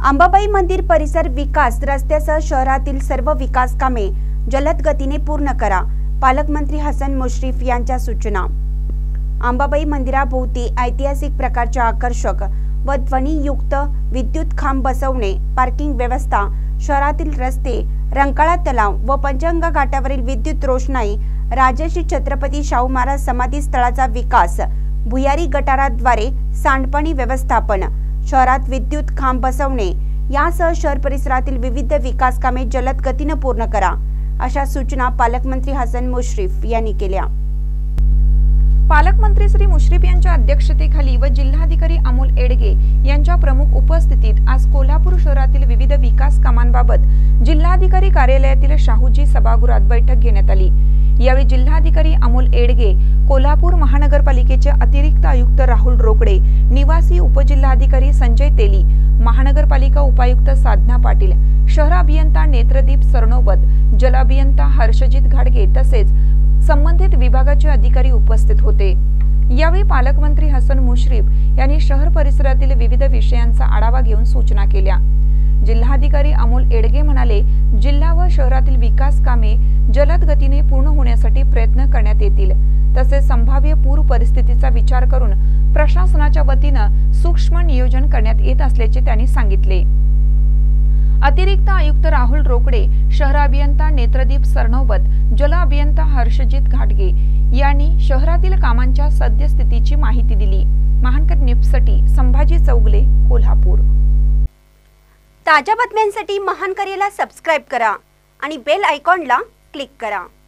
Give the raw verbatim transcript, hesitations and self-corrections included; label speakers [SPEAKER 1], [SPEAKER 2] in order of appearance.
[SPEAKER 1] अंबाबाई मंदिर परिसर विकास रस्त्यासह शहरातील सर्व विकास कामे जलद गतीने पूर्ण करा। पालकमंत्री हसन मुश्रीफ यांच्या सूचना। अंबाबाई मंदिराभोवती ऐतिहासिक प्रकारच्या आकर्षक व ध्वनियुक्त विद्युत खांब बसवणे, पार्किंग व्यवस्था, शहरातील रस्ते, रंकाळा तलाव व पंचगंगा घाटावरील विद्युत रोषणाई, राजर्षी छत्रपती शाहू महाराज समाधी स्थळाचा विकास, भुयारी गटाराद्वारे सांडपाणी व्यवस्थापन, शहरात विद्युत खांब बसवणे यासह शहर परिसरातील विविध विकास कामे जलद गतीने पूर्ण करा, अशा सूचना पालकमंत्री हसन मुश्रीफ यांनी केल्या।
[SPEAKER 2] पालकमंत्री श्री मुश्रीफ यांच्या अध्यक्षतेखाली व जिल्हाधिकारी अमोल एडगे यांच्या प्रमुख उपस्थितीत आज कोल्हापूर शहरातील विविध विकास कामांबाबत जिल्हाधिकारी कार्यालयातील शाहूजी सभागृहात बैठक घेण्यात आली। यावेळी जिल्हाधिकारी अमोल एडगे, कोल्हापूर महानगरपालिकेचे अतिरिक्त आयुक्त राहुल रोकडे, निवासी उपजिल्हाधिकारी संजय तेली, महानगरपालिका उपायुक्त साधना पाटील, शहर अभियंता नेत्रदीप सरनोबत, जल अभियंता हर्षजित घाडगे तसेच संबंधित विभागाचे अधिकारी उपस्थित होते। यावेळी पालकमंत्री हसन मुश्रीफ यांनी शहर परिसरातील विविध विषयांचा आढावा घेऊन सूचना केल्या। जिल्हाधिकारी अमोल एडगे म्हणाले, जिल्हा व शहरातील विकास कामे जलद गतीने पूर्ण होण्यासाठी प्रयत्न करण्यात येतील। तसेच संभाव्य पूर परिस्थितीचा विचार करून प्रशासनाच्या वतीने सूक्ष्म नियोजन करण्यात येत असल्याचे त्यांनी सांगितले। अतिरिक्त आयुक्त राहुल रोकडे, शहर अभियंता नेत्रदीप सरनोबत, जल अभियंता हर्षजित घाडगे यांनी शहरातील कामांच्या सद्यस्थितीची माहिती दिली। महानकर न्यूजसाठी संभाजी चौगले, कोल्हापूर।
[SPEAKER 1] ताज्या बातम्यांसाठी महानकरेला सबस्क्राइब करा आणि बेल आयकॉनला क्लिक करा।